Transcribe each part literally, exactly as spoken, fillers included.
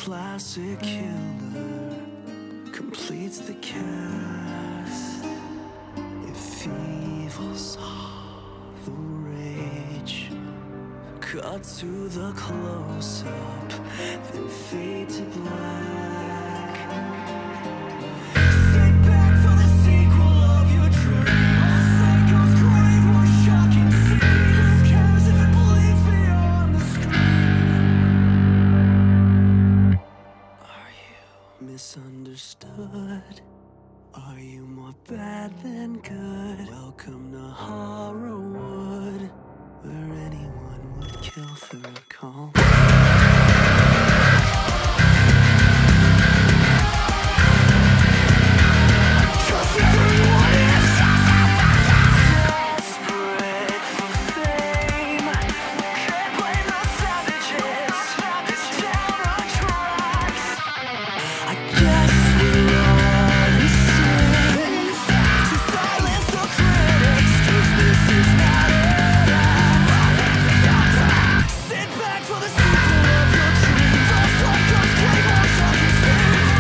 classic killer completes the cast. If evil saw the rage, cut to the close-up, then fade to black. Sit back for the sequel of your dream. A psycho's grave or shocking scene. Who cares if it bleeds beyond the screen? Are you misunderstood? Are you more bad than good? Welcome to Horrorwood, where anyone would kill for a call. Trust everyone is desperate for fame. Can't blame the savages. This town attracts. I guess we're all the same. So silence the critics, 'cause this is not it. Sit back for the sequel of your dreams. All psychos play more shocking scenes.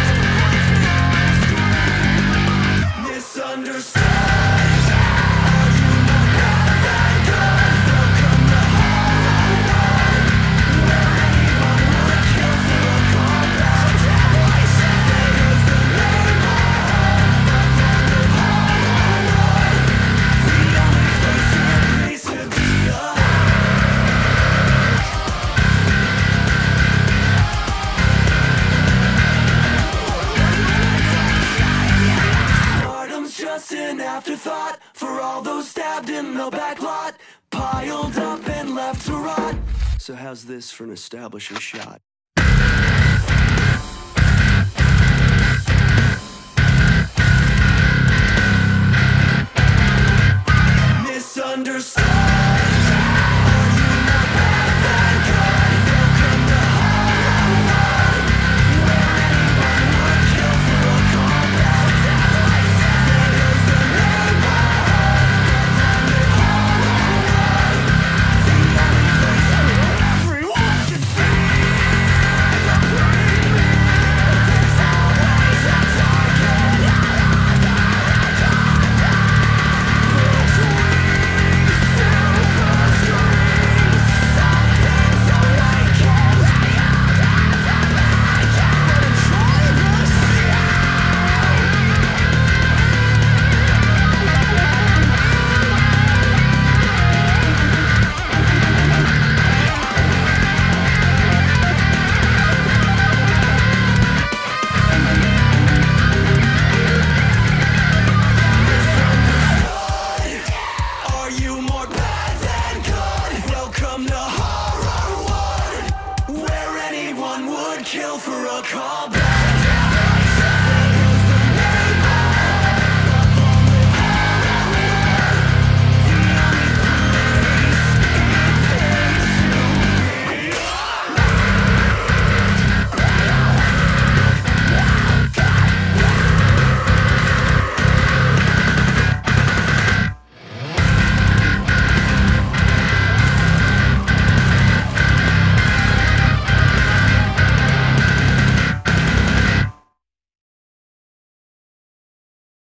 Misunderstood. Are you more bad than good? Welcome to Horrorwood, where anyone would kill for a compound. There's the neighborhood, the land of Horrorwood, the only place in peace to be alive. Stardom's just an afterthought for all those stabbed in the back lot, piled up and left to rot. So how's this for an establishing shot? Misunderstood.